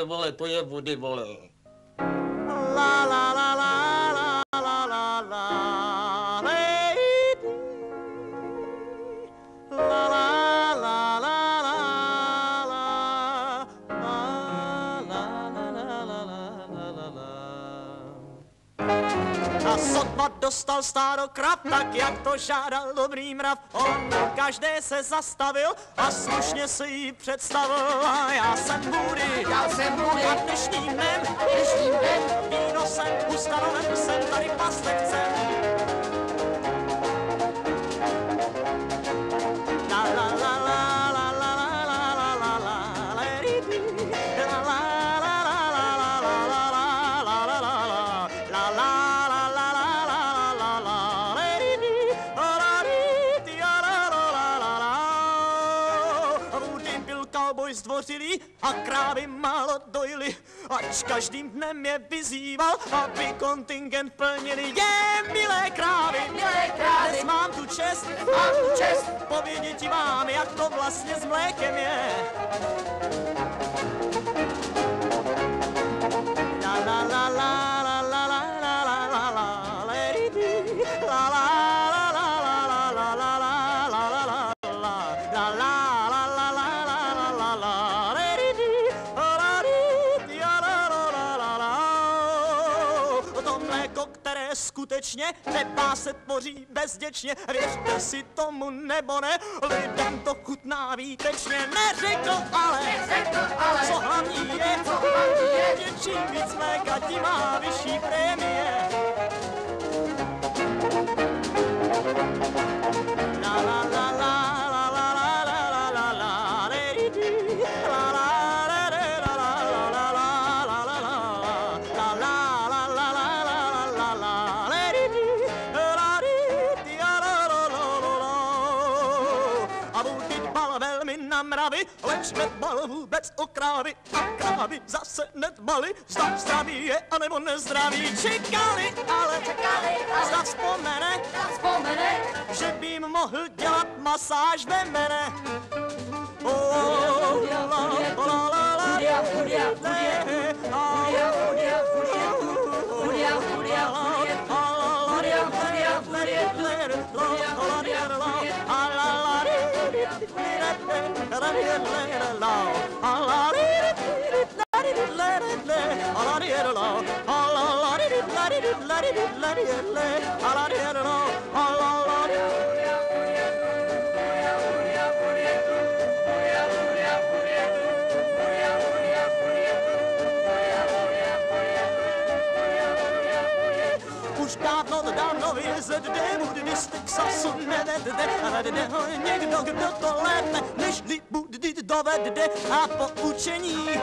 vole, to je vody, vole. La la la la la la la la lady. La la la la la la la la la la la. A sotva dostal stádo krav, tak jak to žádal dobrý mrav. On každé se zastavil a slušně si ji představil. A já jsem Woody, a dnešním dnem víno jsem ustanoven, jsem tady pastevcem. La la la la la la la la la la lady. La la la la la la la la la la la la la la lady. Woody byl cowboy zdvořilý a krávy málo dojily, ač každým dnem je vyzýval, aby kontingent plnili. Je, milé krávy, dnes mám tu čest povědět vám, jak to vlastně s mlékem je. La la la la la la la la la la la lady. La la la la la la la la la la la la la la la la la la lady. To mléko, které skutečně nepá se tvoří bezděčně, věřte si tomu nebo ne, lidem to chutná výtečně. Neřekl ale, co hlavní je, že čím víc mléka, tím má vyšší prémie. La la la la la la la la la la lady. La la la la la la la la la la la la la la la la lady. La di la la la la la. A Woody dbal velmi na mravy, leč nedbal vůbec o krávy. A krávy zase nedbali, zda zdraví je anebo nezdraví. Čekali, ale zda vzpomene, že by jim mohl dělat masáž ve mene. Už dávno vyjezd jde, Woody z Texasu nevede, ale jde ho někdo, kdo to lépe, než Woody dovede. A po učení